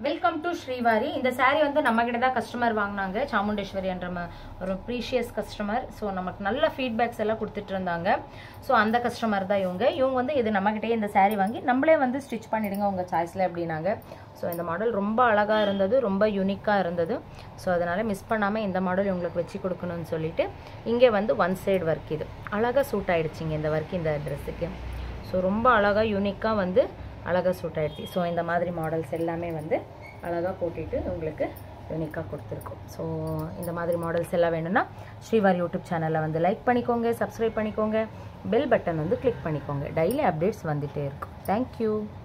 Welcome to Srivari. இந்த சாரீ வந்து நம்ம கிட்ட தான் கஸ்டமர் வாங்கினாங்க. சாமுண்டேஸ்வரி என்ற ஒரு ப்ரீஷியஸ் கஸ்டமர். ஸோ நமக்கு நல்ல ஃபீட்பேக்ஸ் எல்லாம் கொடுத்துட்டு இருந்தாங்க. ஸோ அந்த கஸ்டமர் தான் இவங்க வந்து இது நம்மகிட்டே இந்த சாரீ வாங்கி நம்மளே வந்து ஸ்டிச் பண்ணிடுங்க உங்கள் சாய்ஸில் அப்படின்னாங்க. ஸோ இந்த மாடல் ரொம்ப அழகாக இருந்தது, ரொம்ப யூனிக்காக இருந்தது. ஸோ அதனால் மிஸ் பண்ணாமல் இந்த மாடல் உங்களுக்கு வச்சு கொடுக்கணும்னு சொல்லிட்டு இங்கே வந்து ஒன் சைடு ஒர்க் இது அழகாக சூட் ஆகிடுச்சிங்க இந்த ஒர்க் இந்த ட்ரெஸ்ஸுக்கு. ஸோ ரொம்ப அழகாக யூனிக்காக வந்து அழகாக சூட் ஆகிடுச்சு. ஸோ இந்த மாதிரி மாடல்ஸ் எல்லாமே வந்து அழகாக போட்டுட்டு உங்களுக்கு யூனிக்காக கொடுத்துருக்கோம். ஸோ இந்த மாதிரி மாடல்ஸ் எல்லாம் வேணும்னா ஸ்ரீவாரி யூடியூப் சேனலில் வந்து லைக் பண்ணிக்கோங்க, சப்ஸ்கிரைப் பண்ணிக்கோங்க, பெல் பட்டன் வந்து கிளிக் பண்ணிக்கோங்க. டெய்லி அப்டேட்ஸ் வந்துகிட்டே இருக்கும். தேங்க்யூ.